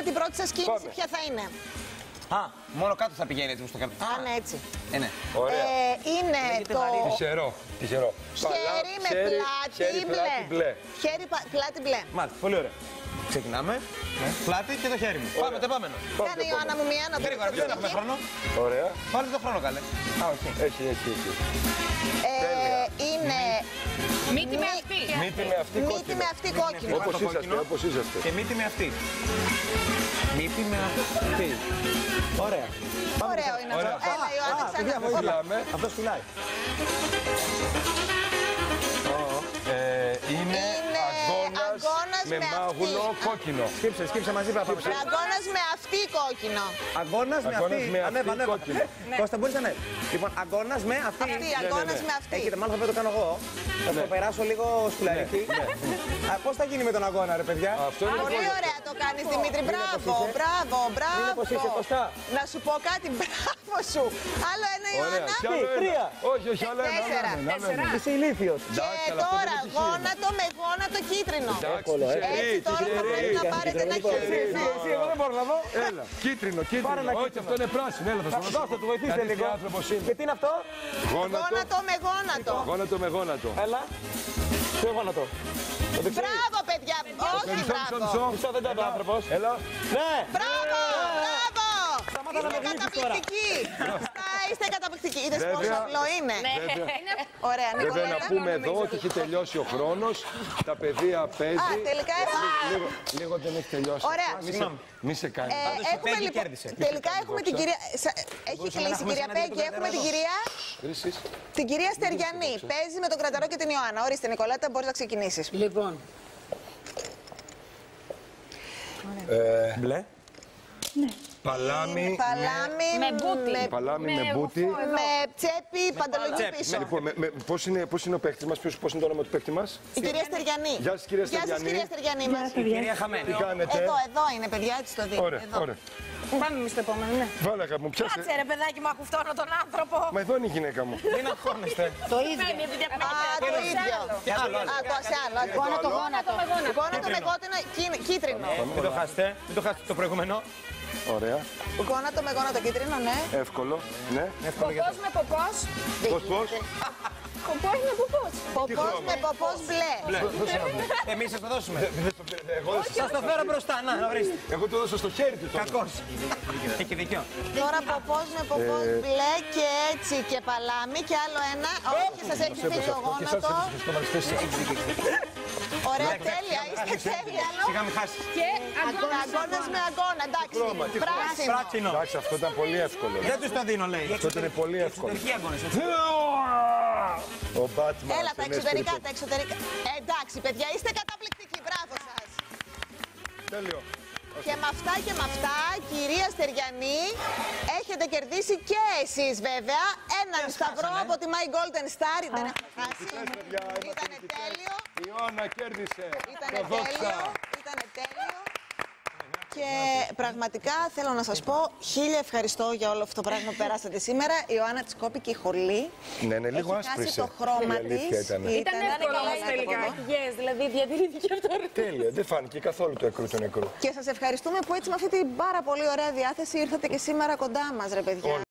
την πρώτη σας κίνηση, ποια θα είναι? Α, μόνο κάτω θα πηγαίνει έτσι μου στο κάτω. Α, ναι, έτσι. Ναι. Ωραία. Είναι το Τυχερό. χέρι με πλάτη μπλε. Χέρι πλάτη μπλε. Μάλιστα, πολύ ωραία. Ξεκινάμε. Πλάτη και το χέρι μου. Πάμε το επόμενο. Κάνε Ιωάννα μου μία να το Γρήγορα, δεν έχουμε χρόνο. Ωραία. Βάλτε το χρόνο καλέ. Α, όχι. Έχει. Είναι μύτη με αυτή. μύτη με αυτή κόκκινο. Όπως είσαστε. Και μύτη με αυτή. Μύτη με αυτή. Ωραία. Ωραίο είναι αυτό. Έλα Ιωάννα, ξανά. Αυτός φυλάει. Είναι αγκώνας με μάγουλο κόκκινο. Σκύψε μαζί παπά. Αγκώνας με αυτή κόκκινο. Αγκώνας με αυτή. Ανέβα. Κώστα μπορείς να ανέβει. Λοιπόν, αγκώνας με αυτή. Αγκώνας με αυτή. Έχετε μάλλον θα το κάνω εγώ. Θα το περάσω λίγο σκουλαρίκι. Πώς θα γίνει με τον αγώνα ρε παιδιά? Πολύ ωραία το κάνεις Δημήτρη. Μπράβο. Να σου πω κάτι. Μπράβο σου. Άλλο ένα Ιωάννα. Τρία. Όχι, άλλο ένα. Είσαι ηλίθιος. Και τώρα γόνατο με γόνατο κίτρινο. Έτσι τώρα θα πρέπει να πάρετε ένα κίτρινο. Εσύ, εγώ δεν μπορώ να δω. Έλα, κίτρινο. Όχι, αυτό είναι πράσινο. Έλα, θα σου Δώστε του, βοηθήστε λίγο. Και τι είναι αυτό? Γόνατο με γόνατο. Γόνατο με γόνατο. Έλα. Ποιο γόνατο? Μπράβο παιδιά. Όχι μπράβο. Μισό δεν ήταν ο άνθρωπος. Έλα. Ναι. Μπράβο. Σταμάτα να με Είστε γλύψεις τώρα. καταπληκτικοί. Είστε καταπληκτικοί. Είδες πόσο απλό είναι. Ωραία, Βέβαια να Νικολέτα. πούμε εδώ ότι έχει τελειώσει ο χρόνος. Τα παιδεία παίζει. τελικά Λίγο δεν έχει τελειώσει. Ωραία. Μη σε κάνει. Έχουμε λοιπόν, τελικά έχουμε την κυρία, έχει κλείσει η κυρία Πέγκη, έχουμε την κυρία Στεριανή. Παίζει με τον Κραταρό και την Ιωάννα. Ορίστε Νικολέτα, μπορείς να ξεκινήσεις. Λοιπόν. Μπλε. Παλάμη με μπούτι. με τσέπη, παντελονιού πίσω. Λοιπόν, πώς είναι ο παίκτης μας, πώς είναι το όνομα του παίκτη μας? Η κυρία Στεριανή. Γεια σας κυρία Στεριανή. κυρία Στεριανή. Κυρία Χαμένη. Τι κάνετε? Εδώ είναι παιδιά, έτσι το δείτε. Ωραία. Πάμε εμείς στο επόμενο, ναι. Βάλε αγάπη μου, πιάσε. Κάτσε ρε παιδάκι μου, ακουφτώνω τον άνθρωπο. Μα εδώ είναι η γυναίκα μου. Μην αγχώνεστε. Το ίδιο. Το ίδιο. Σε άλλο. Γόνατο με γόνατο. Γόνατο με κόκκινο κίτρινο. Μην το χάσετε. Μην το χάσετε το προηγούμενο. Ωραία. Γόνατο με γόνατο κίτρινο, ναι. Εύκολο. Ναι. Ποπός με ποπός. Πώς. Ποπός με ποπός. Ποπός με ποπός μπλε. Εμείς σας το δώσουμε. Σας το φέρω μπροστά. Να ορίστε. Εγώ το δώσα στο χέρι του. Κακός. Έχει δίκιο. Τώρα ποπός με ποπός μπλε και έτσι και παλάμη και άλλο ένα. Όχι, σας έχει φύγει το γόνατο. Ωραία, τέλεια, είστε τέλεια. Σιγά μην χάσεις. Και Αγκώνας με αγκώνα, εντάξει. Πράσινο. Πράσινο. Εντάξει, αυτό ήταν πολύ εύκολο. Δεν τους το δίνω λέει. Αυτό ήταν πολύ εύκολο. Εξωτερικοί αγώνες. Ο Batman. Έλα, τα εξωτερικά, τα εξωτερικά. Εντάξει, παιδιά, είστε καταπληκτικοί. Μπράβο σας. Τέλειο. Και με αυτά, κυρία Στεριανή, έχετε κερδίσει και εσείς βέβαια έναν σταυρό από τη My Golden Star. Δεν έχουμε χάσει. Ήτανε τέλειο. Η Ιωάννα κέρδισε. Ήτανε τέλειο. Και πραγματικά θέλω να σας πω, χίλια ευχαριστώ για όλο αυτό το πράγμα που περάσατε σήμερα. Η Ιωάννα της κόπηκε η χολή. Ναι, είναι λίγο Έχει χάσει άσπρισε. το χρώμα της. ήταν εύκολο τελικά. Yes, δηλαδή διατηρήθηκε αυτό. Τέλεια, δεν φάνηκε καθόλου το εκρού του νεκρού. Και σας ευχαριστούμε που έτσι με αυτή την πάρα πολύ ωραία διάθεση ήρθατε και σήμερα κοντά μας, ρε παιδιά.